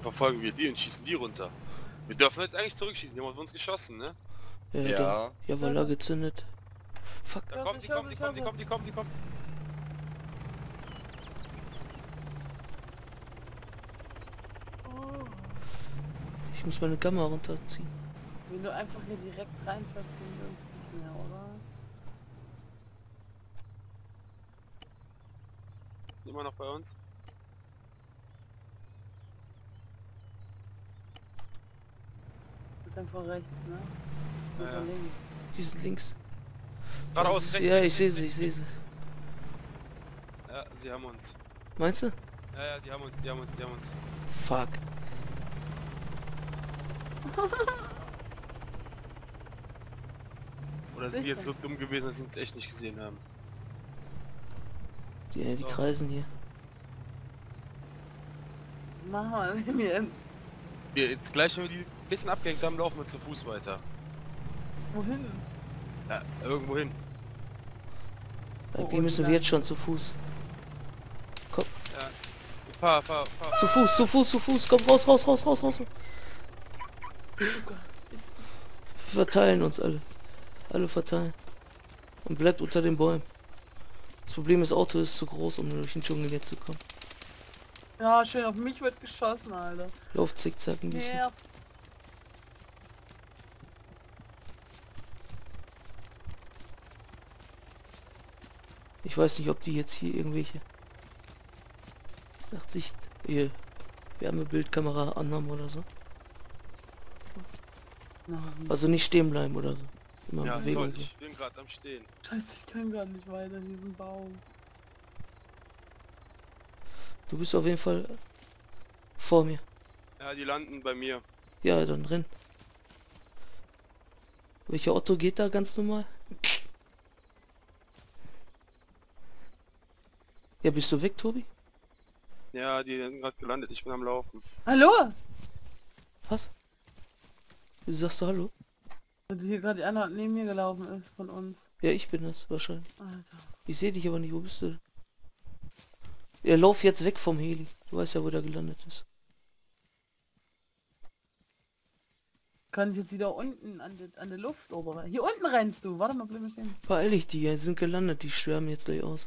verfolgen wir die und schießen die runter. Wir dürfen jetzt eigentlich zurückschießen, die haben auf uns geschossen, ne? Ja. Ja, weil er gezündet. Fuck. Da kommt, die kommt. Oh. Ich muss meine Gamma runterziehen. Wenn du einfach hier direkt reinfährst, sehen wir uns nicht mehr, oder? Immer noch bei uns. Das ist einfach rechts, ne? Ja, Oder ja. links. Die sind links. Geradeaus, rechts. Ja, rechts, ich sehe rechts, sie, ich rechts, sehe sie. Ja, sie haben uns. Meinst du? Ja, die haben uns. Fuck. Oder sind wir jetzt so dumm gewesen, dass sie uns echt nicht gesehen haben? Die So. kreisen hier. Was machen wir denn jetzt? Wir jetzt gleich, wenn wir die ein bisschen abgehängt haben, laufen wir zu Fuß weiter. Wohin? Ja, irgendwo hin. Die müssen wir jetzt schon zu Fuß. Komm, Ja. Fahr. zu Fuß. Komm, raus. Oh Gott. Wir verteilen uns alle. Alle verteilen. Und bleibt unter den Bäumen. Das Problem ist, das Auto ist zu groß, um durch den Dschungel jetzt zu kommen. Ja, schön, auf mich wird geschossen, Alter. Lauf zickzack ein bisschen. Ja. Ich weiß nicht, ob die jetzt hier irgendwelche Nachtsicht, hier Wärmebildkamera anhaben oder so. Nein. Also nicht stehen bleiben oder so. Immer Ja, Bewegung. soll ich bin gerade am Stehen. Scheiße, ich kann gar nicht weiter in diesem Baum. Du bist auf jeden Fall vor mir. Ja, die landen bei mir. Ja, dann renn. Welcher Otto geht da ganz normal? Ja, bist du weg, Tobi? Ja, die sind gerade gelandet, ich bin am Laufen. Hallo? Was? Wieso sagst du Hallo? Und hier gerade die andere neben mir gelaufen ist von uns. Ja, ich bin es wahrscheinlich. Alter. Ich sehe dich aber nicht. Wo bist du? Ja, lauf jetzt weg vom Heli. Du weißt ja, wo der gelandet ist. Kann ich jetzt wieder unten an der Luft oder? Hier unten rennst du. Warte mal, bleib mal stehen. Beeil dich, die sind gelandet. Die schwärmen jetzt gleich aus.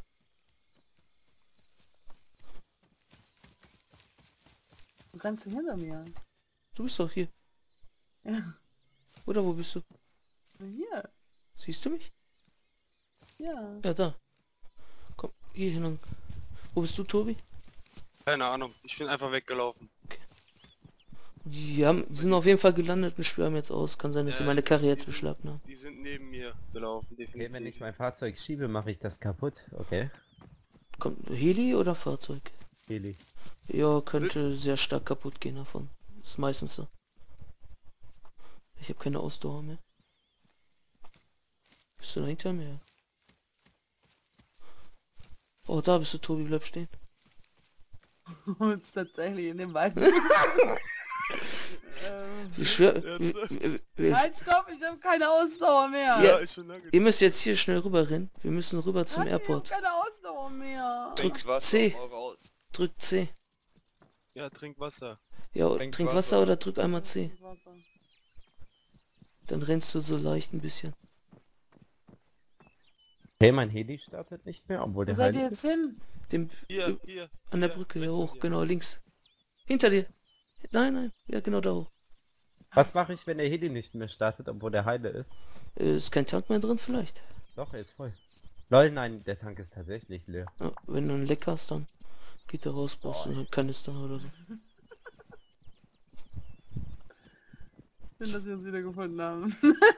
Du rennst hinter mir. Du bist doch hier. Ja. Oder wo bist du? Hier. Siehst du mich? Ja. Ja, da. Komm, hier hin. Wo bist du, Tobi? Keine Ahnung, ich bin einfach weggelaufen. Die sind auf jeden Fall gelandet und schwärmen jetzt aus. Kann sein, dass sie meine Karre jetzt beschlagnahmen. Die sind neben mir gelaufen, definitiv. Okay, wenn ich mein Fahrzeug schiebe, mache ich das kaputt. Okay. Kommt Heli oder Fahrzeug? Heli. Ja, könnte sehr stark kaputt gehen davon. Ist meistens so. Ich habe keine Ausdauer mehr. Bist du da hinter mir? Oh, da bist du, Tobi, bleib stehen. Und tatsächlich in dem Wald. Ich schwör, Halt, stopp, ich habe keine Ausdauer mehr. Ja, ist schon lange. ihr müsst jetzt hier schnell rüber rennen. Wir müssen rüber zum Halt, Airport. Ich habe keine Ausdauer mehr. Drück C. Drück C. Ja, trink Wasser. Ja, Trink trink Wasser. Wasser oder drück einmal C. Dann rennst du so leicht ein bisschen. Hey, mein Heli startet nicht mehr, obwohl Wo der seid ihr Heil jetzt hin? Dem, Hier. an der Brücke, ja rechts hoch, von dir. genau, links. Hinter dir. Nein, ja genau da hoch. Was mache ich, wenn der Heli nicht mehr startet, obwohl der Heile ist? Ist kein Tank mehr drin vielleicht? Doch, er ist voll. Lol, nein, der Tank ist tatsächlich leer. Ja, wenn du ein Leck hast, dann geht er raus, brauchst du einen Kanister oder so. Schön, dass wir uns wieder gefunden haben.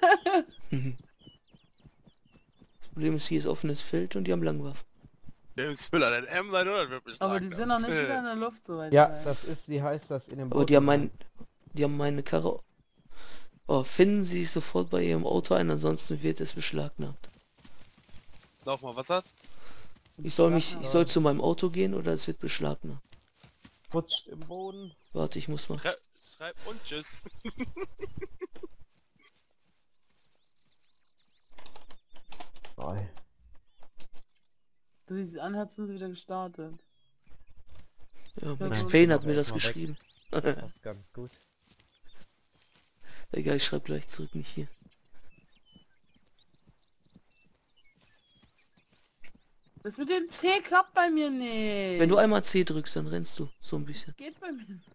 Das Problem ist, hier ist offenes Feld und die haben Langwaffen. Der ist Müller, dein M100 wird beschlagen. Aber die sind noch nicht wieder in der Luft, soweit. Ja, das ist, wie heißt das in dem Aber die haben meine Karre. Oh, finden sie sich sofort bei ihrem Auto ein, ansonsten wird es beschlagnahmt. Lauf mal Wasser. Ich soll zu meinem Auto gehen oder es wird beschlagnahmt. Rutscht im Boden. Warte, ich muss mal. Schreib und tschüss. Lol. So wie es anhört, sind sie wieder gestartet. Ja, Ja, Max gut. Payne hat mir das Erstmal weg. geschrieben. Passt ganz gut. Egal, ich schreib gleich zurück, nicht hier. Das mit dem C klappt bei mir nicht. Wenn du einmal C drückst, dann rennst du so ein bisschen. Geht bei mir nicht.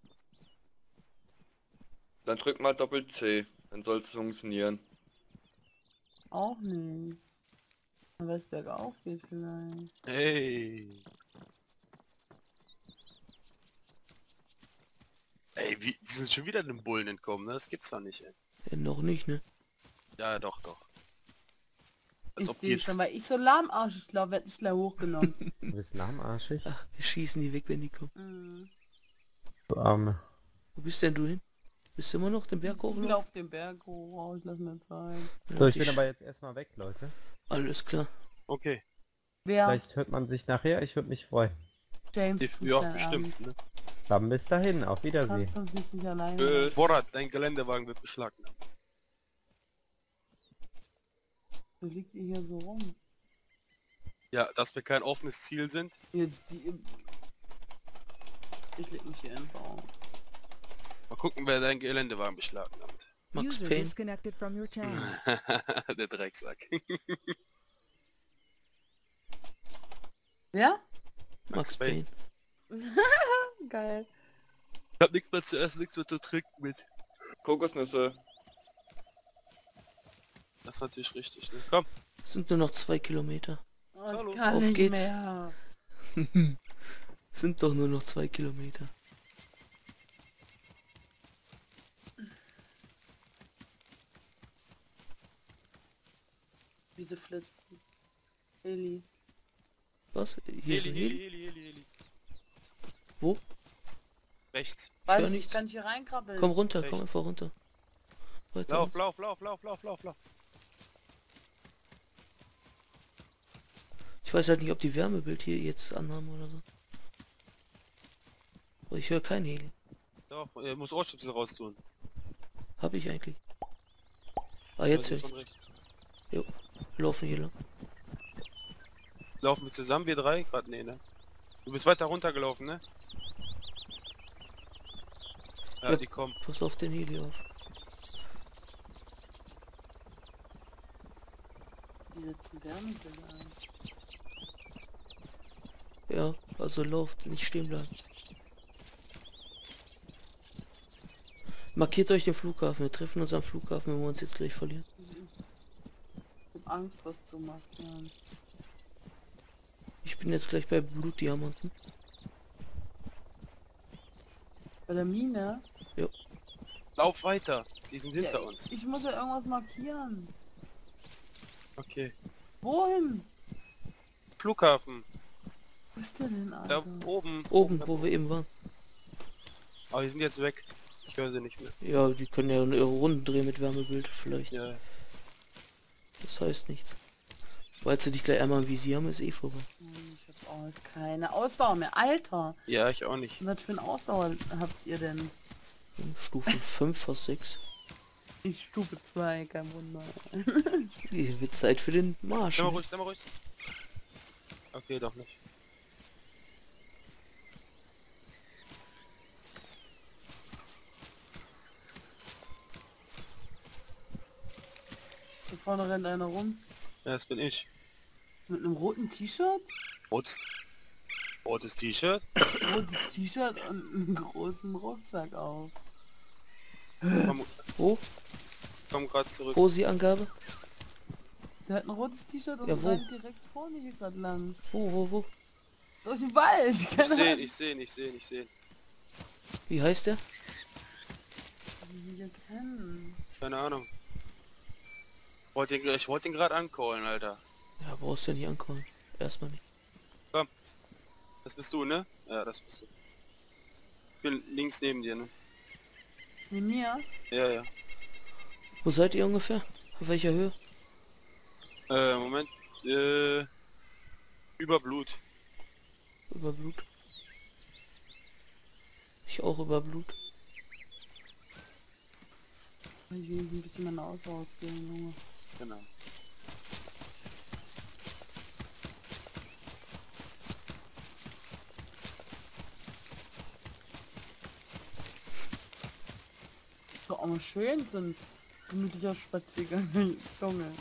Dann drück mal Doppel C, dann soll es funktionieren. Auch nicht. Weil es bergauf geht vielleicht. Hey. Ey, wie, die sind schon wieder dem Bullen entkommen, ne? Das gibt's doch nicht, ey. Ja, noch nicht, ne? Ja, doch, doch. Als Ich ob die sehe jetzt... schon, weil ich so lahmarschig glaube, werd ich gleich hochgenommen. Du bist lahmarschig. Ach, wir schießen die weg, wenn die kommen. Mhm. Du Arme. Wo bist denn du hin? Bist du immer noch den Berg Ich bin hoch? auf dem Berg hoch, oh, ich lass mir Zeit. So, ich bin aber jetzt erstmal weg, Leute. Alles klar. Okay. Wer? Vielleicht hört man sich nachher, ich würde mich freuen. James. Ja, bestimmt, ne? Dann bis dahin, auf Wiedersehen. Kannst uns nicht alleine. Tschüss. Borat, dein Geländewagen wird beschlagnahmt. So liegt ihr hier so rum. Ja, dass wir kein offenes Ziel sind. Ich leg mich hier in den Baum. Mal gucken, wer dein Geländewagen beschlagnahmt. Max User Payne. disconnected from your channel. Der Drecksack. Wer? Max Payne. Geil. Ich hab nichts mehr zu essen, nichts mehr zu trinken mit. Kokosnüsse. Das ist natürlich richtig, ne? Komm. Es sind nur noch 2 Kilometer. Oh, Hallo. ich kann Auf nicht geht's. mehr. Sind doch nur noch 2 Kilometer. Diese Flitzen. Eli. Was? Hier ist ein Heli? Heli. Wo? Rechts. Weiß Ja, ich, nichts. kann ich hier reinkrabbeln. Komm runter, komm Rechts. einfach runter. Weiter. Lauf, lauf, lauf, lauf, lauf, lauf, lauf. Ich weiß halt nicht, ob die Wärmebild hier jetzt anhaben oder so. Aber ich höre kein Heli. Doch, er muss Ohrstöpsel raus tun. Hab ich eigentlich. Ah, jetzt höre ich. Von rechts. Jo. Wir laufen hier lang. Laufen wir zusammen, wir drei? Gerade nee, ne? Du bist weiter runtergelaufen, ne? Ja, Ja. die kommen. Pass auf den Heli auf. Die setzen Wärmebilder ein. Ja, also lauft, nicht stehen bleiben. Markiert euch den Flughafen. Wir treffen uns am Flughafen, wenn wir uns jetzt gleich verlieren. Ich hab Angst, was zu machen. Ich bin jetzt gleich bei Blutdiamanten. Bei der Mine? Lauf weiter. Die sind hinter Ja, uns. Ich muss ja irgendwas markieren. Okay. Wohin? Flughafen. Wo ist der denn, Da Alter? oben. Oben, wo wir eben waren. Aber die sind jetzt weg. Ich höre sie nicht mehr. Ja, die können ja ihre Runden drehen mit Wärmebild vielleicht. Ja. Das heißt nichts. Weil sie dich gleich einmal im Visier haben, ist eh vorbei. Ich hab auch keine Ausdauer mehr. Alter! Ja, ich auch nicht. Was für eine Ausdauer habt ihr denn? Stufe 5 fast 6. Ich Stufe 2, kein Wunder. Hier wird Zeit für den Marsch. Sei mal ne? ruhig, sei mal ruhig. Okay, doch nicht. Hier vorne rennt einer rum. Ja, das bin ich. Mit einem roten T-Shirt? Rotes T-Shirt. Rotes T-Shirt und einen großen Rucksack auf. Wo? Komm gerade zurück. Posi-Angabe? Der hat ein rotes T-Shirt und Ja, wo? rennt direkt vor mir hier gerade lang. Wo? Durch den Wald! Ich Keine sehe, Ahnung, ich sehe, ich sehe, ich sehe. Wie heißt der? wie wir hier kennen. Keine Ahnung. Ich wollte ihn gerade ancallen, Alter. Ja, brauchst du ja nicht ankommen. Erstmal nicht. Das bist du, ne? Ja, das bist du. Ich bin links neben dir, ne? Mit mir? Ja, ja. Wo seid ihr ungefähr? Auf welcher Höhe? Moment. Über Blut. Über Blut. Ich auch über Blut. Ich will ein bisschen meine Ausdauer ausgehen, Junge. Genau. doch auch mal schön, so ein gemütlicher Spaziergang im Dschungel.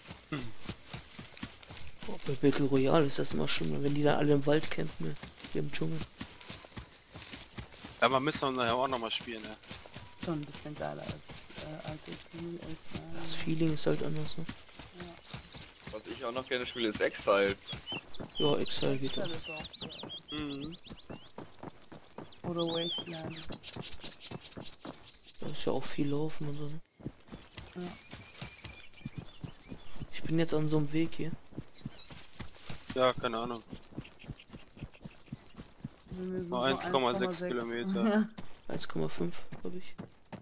Oh, bei Battle Royale ist das immer schlimmer, wenn die da alle im Wald campen, ne? Hier im Dschungel. Ja, man müsste nachher auch nochmal spielen, ne? Schon ein bisschen geiler als altes Spiel ist. Das Feeling ist halt anders, ne? Was ich auch noch gerne spiele, ist Exile. Ja, Exile geht Das auch. ist auch so. Mhm. Oder Wasteland. Da ist ja auch viel Laufen und so, ne? Ja. Ich bin jetzt an so einem Weg hier. Ja, keine Ahnung. Wir sind Nur so 1,6 Kilometer. Ja. 1,5 glaube ich.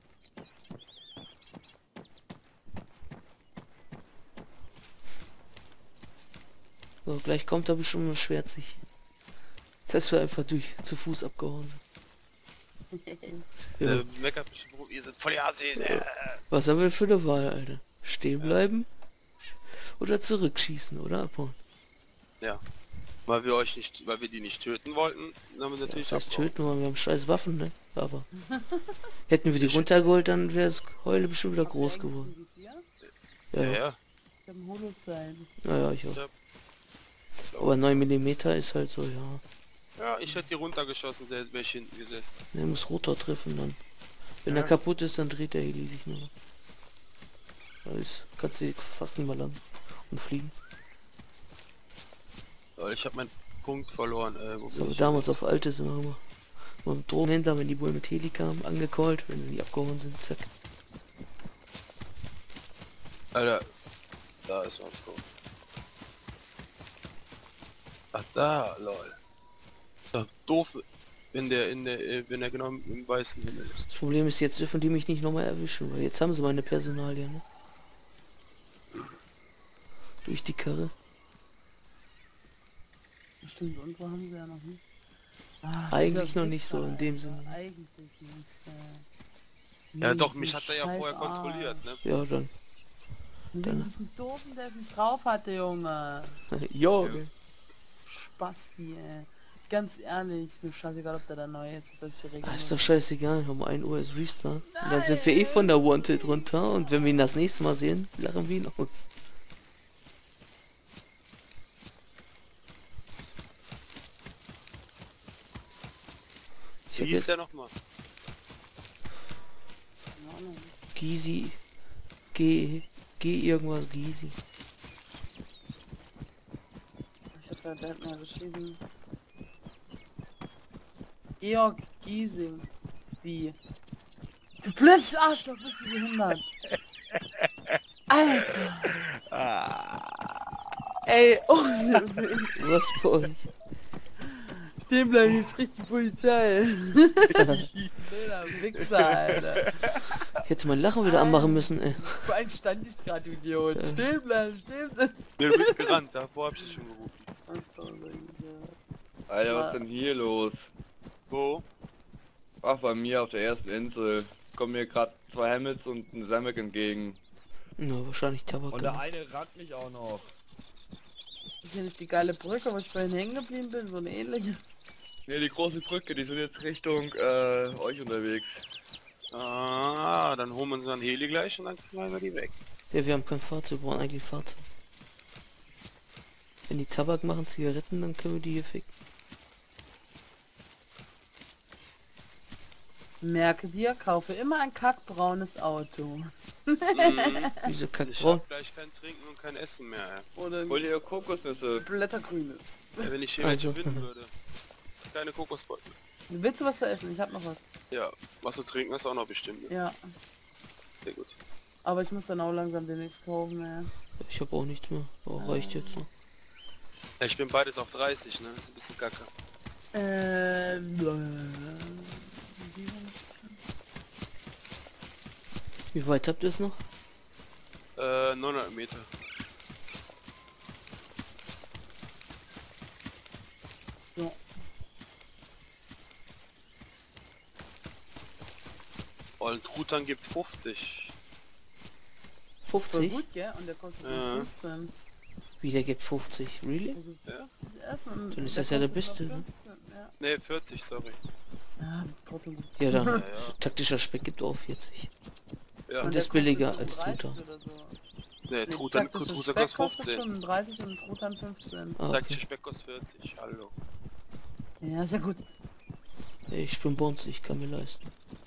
So, gleich kommt er bestimmt und beschwert sich. Dass wir einfach zu Fuß abgehauen sind. Ja. Meckert mich, warum ihr seid voll die Assis. Was haben wir für eine Wahl, Alter? Stehen bleiben? Oder zurückschießen, oder abhauen? Ja. Weil wir die nicht töten wollten, dann haben wir natürlich Das heißt abgehauen. töten, weil wir haben scheiß Waffen, ne? Aber hätten wir die runtergeholt, dann wäre es Heule bestimmt wieder groß geworden. Ja, Ja, ja. ja. Ich hab ein Holo-Sein. Naja, ich auch. Ja. Aber 9 mm ist halt so, ja. Ja, ich hätte die runtergeschossen, wäre ich hinten gesessen. Der muss Rotor treffen dann. Wenn Ja. er kaputt ist, dann dreht der Heli sich nur. Da kannst du fast nicht mal landen und fliegen. Ich habe meinen Punkt verloren. Wo Das bin haben wir ich damals jetzt? auf Altes immer gemacht. Und Drohnenhändler, wenn die Bullen mit Heli kamen, angecallt, wenn sie nicht abgehauen sind, zack. Alter, da ist mein Punkt. Ach da, lol. Doch doof, wenn der wenn er genau im weißen Himmel ist. Das Problem ist, jetzt dürfen die mich nicht nochmal erwischen, weil jetzt haben sie meine Personalien, ne? Durch die Karre. Stimmt, unsere haben sie ja noch nicht. Eigentlich dieser noch nicht so in Wichser, dem Alter. Sinne. Eigentlich nicht. Ja doch, diesen mich hat er ja vorher scheiß kontrolliert, ne? Ja, dann. Wegen Dann- diesen Doofen, der es nicht drauf hatte, Junge. Ja, Ja. Spasti, ey. Ganz ehrlich, ist mir scheißegal, ob der da neu ist. Das ist die Ah, ist Regel. doch scheißegal, um 1 Uhr ist Restart. Und dann sind wir eh von der Wanted runter und wenn wir ihn das nächste Mal sehen, lachen wir ihn aus. Ich Wie hab hieß jetzt der nochmal? Keine Ahnung. Gysi. G irgendwas Gysi. Ich hab da, der hat mir geschrieben. Georg Giesing. Wie? Du blödes Arschloch, bist du behindert? Alter! Ey, ohne Willen. Was bei euch? Stehen bleiben, hier spricht die Polizei. Blöder Wichser, Alter. Ich hätte mein Lachen wieder anmachen müssen, ey. Vor allem stand ich gerade, du Idiot. Ja. Stehen bleiben, stehen bleiben. Ne, du bist gerannt, davor hab ich dich schon gerufen. Alter, was ist denn hier los? Wo? Ach, bei mir auf der ersten Insel kommen mir gerade 2 Hamels und ein Samek entgegen. Ja, wahrscheinlich Tabak. Und der eine rannt mich auch noch. Ist hier nicht die geile Brücke, wo ich vorhin hängen geblieben bin? So eine ähnliche. Ne, die große Brücke, die sind jetzt Richtung euch unterwegs. Ah, dann holen wir unseren Heli gleich und dann knallen wir die weg. Ja, wir haben kein Fahrzeug, wir brauchen eigentlich Fahrzeug. Wenn die Tabak machen, Zigaretten, dann können wir die hier ficken. Merke dir, kaufe immer ein kackbraunes Auto. Diese Ich Kackbraun. hab gleich kein Trinken und kein Essen mehr, ey. Oder Hol dir Kokosnüsse. Blättergrünes. Ja, wenn ich hier Also. welche finden würde. Keine Kokosbeuten. Willst du was zu essen? Ich hab noch was. Ja, was zu trinken ist auch noch bestimmt, ne? Ja. Sehr gut. Aber ich muss dann auch langsam demnächst kaufen, ey. Ich habe auch nichts mehr. Oh, reicht jetzt noch. Ja, ich bin beides auf 30, ne? Das ist ein bisschen kacke. Wie weit habt ihr es noch? 900 Meter. So. Und Truthahn gibt 50. Voll 50? gut, gell? Und der kostet Ja. 15. Wie, der gibt 50? Really? Also Ja. 50 Essen und Dann ist der das ja der kostet Beste, nur ne? 15, ja. Ne, 40, sorry. Ja, trotzdem gut. Ja, dann. Ja, ja. Taktischer Speck gibt auch 40. Ja. Und der das ist billiger kostet als 35 Truthahn. oder so. Nee, Nee, Truthahn taktisches kostet Speck kostet 15. 35 und Truthahn 15. Ah, Taktischer okay. Speck kostet 40. Hallo. Ja, sehr gut. Ey, ich bin Bons, ich kann mir leisten.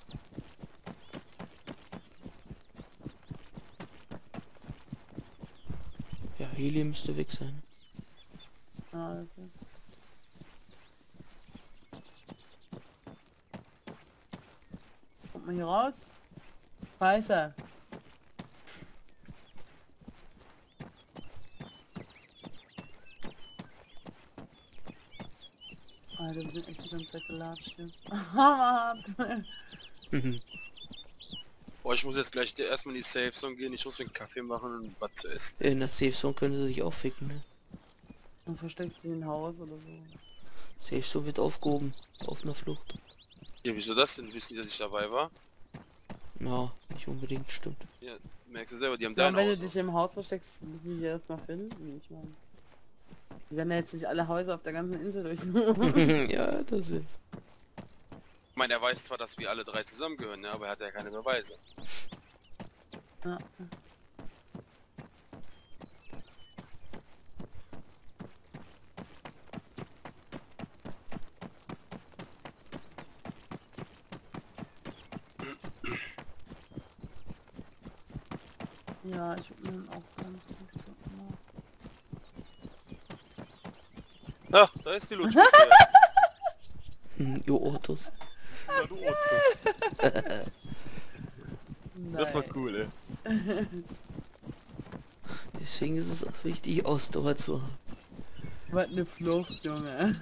Ja, Helium müsste weg sein. Ah, okay. Kommt man hier raus? Scheiße. Alter, wir sind echt die ganze Zeit gelatscht jetzt. Boah, ich muss jetzt gleich erstmal in die Safe Zone gehen. Ich muss mir einen Kaffee machen und was zu essen. In der Safe Zone können sie sich auch ficken, ne? Dann versteckst du dich in ein Haus oder so. Safe Zone wird aufgehoben. Auf einer Flucht. Ja, wieso das denn? Wissen die, dass ich dabei war? Ja, nicht unbedingt, stimmt. Ja, merkst du selber, die haben Ja, und dein wenn du Auto. dich im Haus versteckst, müssen die dich erstmal finden. Wie ich meine. Die werden ja jetzt nicht alle Häuser auf der ganzen Insel durchsuchen. Ja, das ist. Ich meine, er weiß zwar, dass wir alle drei zusammengehören, ne, aber er hat ja keine Beweise. Ja. Ja, ich würde mir auch ganz gut machen. Ach, da ist die Lutsch. Jo, Autos. Ja, du Otto. Das war Nein. cool, ey. Deswegen ist es auch wichtig, Ausdauer zu haben. Was eine Flucht, Junge.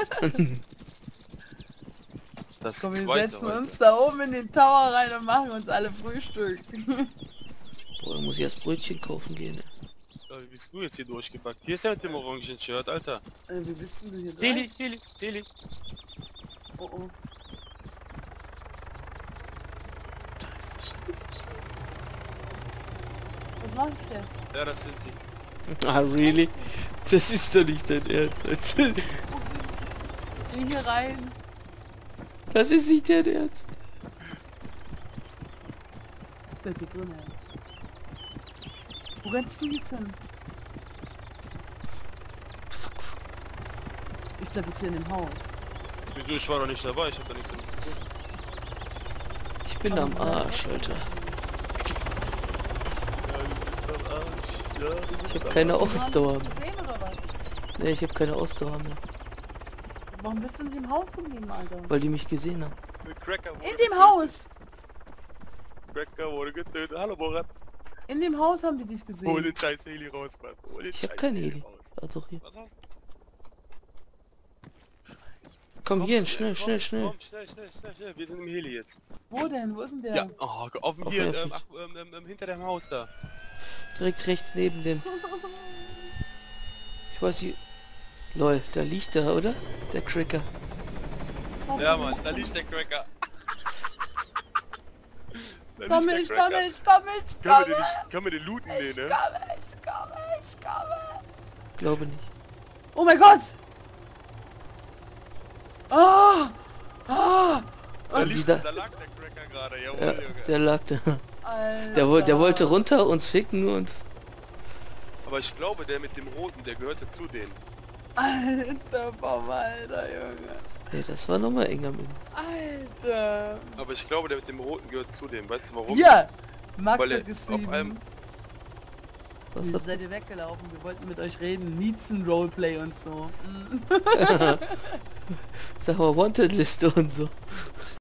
Das Komm, wir zweite setzen heute. uns da oben in den Tower rein und machen uns alle Frühstück. Boah, da muss ich erst Brötchen kaufen gehen. Ja, wie bist du jetzt hier durchgepackt? Hier ist ja mit dem orangen Shirt, Alter. Wie bist denn du hier dran? Heli, Heli, Heli. Oh oh. Was mach ich jetzt? Ja, das sind die. Ah, really? Das ist doch nicht dein Ernst. Geh hier rein. Das ist nicht dein Ernst. Bleib hier drin jetzt. Wo rennst du jetzt hin? Ich bleib jetzt hier in dem Haus. Wieso, ich war doch nicht dabei, ich hab da nichts damit zu tun. Ich bin am Arsch, Alter. Ja, du bist am Arsch. Ja, du bist Ich hab am keine Arsch. Ausdauer Hast du mehr. das gesehen oder was? Nee, ich hab keine Ausdauer mehr. Warum bist du nicht im Haus geblieben, Alter? Weil die mich gesehen haben. Cracker wurde In dem getötet. Haus! Cracker wurde getötet. Hallo, Borat. In dem Haus haben die dich Hol gesehen. den scheiß Heli raus, Mann. Hol den Ich hab scheiß keine Heli. raus. Ah, doch hier. Was hast du? Komm Komm hier, zu mir, schnell, komm, schnell, schnell. Komm, schnell. Wir sind im Heli jetzt. Wo denn? Wo ist denn der? Ja, oh, auf dem Auf hier, Airfield. hinter dem Haus da. Direkt rechts neben dem. Ich weiß nicht. Lol, da liegt er, oder? Der Cracker. Ja, Mann, da liegt der Cracker. Da Komm liegt ich, der komm Cracker. ich, komm ich, komm ich, Können wir den looten, nee, ne? komm ich. Glaube nicht. Oh mein Gott! Ah! Ah! Da, die da- da lag der Cracker gerade, jawohl, Ja, Junge. der lag da. Alter. Der wollte runter, uns ficken und... Aber ich glaube, der mit dem Roten, der gehörte zu denen. Alter, Baum, Alter, Junge. Hey, das war nochmal enger mit ihm. Alter. Aber ich glaube, der mit dem Roten gehört zu dem. Weißt du warum? Hier! Max Weil er hat geschrieben. auf einem... Was Wie hat... seid ihr weggelaufen? Wir wollten mit euch reden. Nietzen Roleplay und so. Sag mal, Wanted-Liste und so.